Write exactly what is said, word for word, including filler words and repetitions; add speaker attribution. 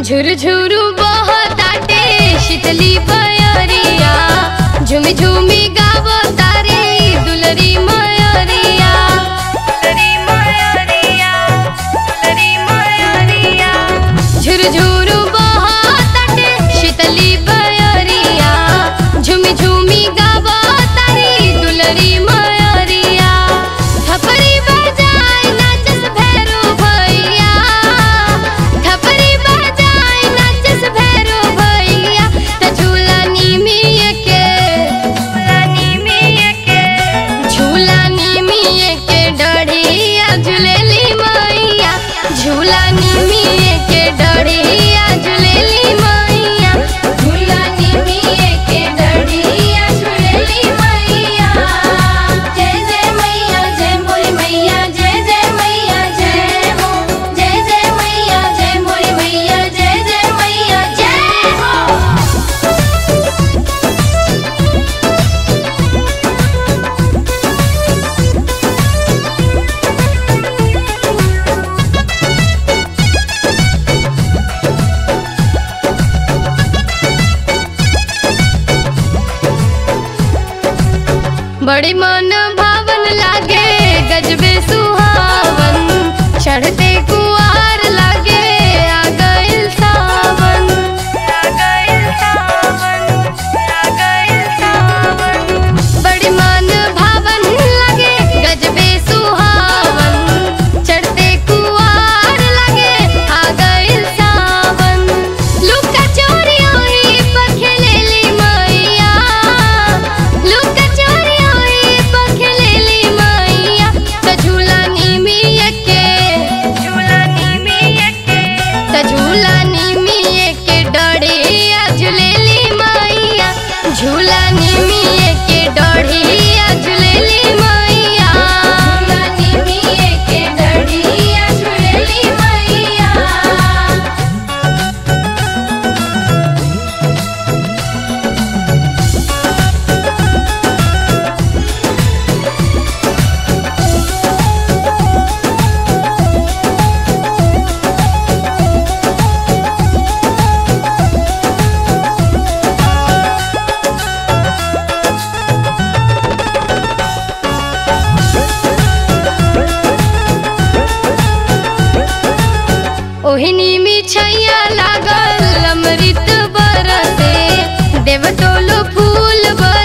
Speaker 1: झुरझुरु बहताटे शीतली बयरिया, झुमी झुमी गावो तारे दुलरी मयरिया, दुलरी मयरिया, दुलरी मयरिया। झुरझुरु बहताटे शीतली बयरिया, झुमी झुमी गावो तारे दुलरी मयरिया। थपरी बजाय नाचस भैरो भैया, थपरी बजाय नाचस भैरो भैया। त झूला निमिया के, झूला निमिया के, झूला निमिया के डढ़िया झूलेली मैया, झूला निमिया के डढ़िया झूलेली मैया, झूला निमिया के डढ़िया झूलेली मैया। जय जय मैया जय मोरी मैया, जय जय मैया जय हो, जय जय मैया जय मोरी मैया, जय जय मैया जय हो। बड़ी मन भावन लागे गजबे सुहावन, चढ़ते कुआर लागे आ गइल सावन, आ गइल सावन, आ गइल सावन। बड़ी मन भावन लागे गजबे सुहावन, चढ़ते कुआर लागे आ गइल सावन। लुका चोरी ओही पर खेलेली मैया, लुका चोरी ओही पर खेलेली मैया। त झूला निमिया के, झूला निमिया के, त झूला निमिया के डढ़िया झूलेली मैया, झूला निमिया के डढ़िया झूलेली मैया, झूला निमिया के डढ़िया झूलेली मैया। ओहिनी मिछैया लागल अमृत बरसे, देवतोलो फूल ब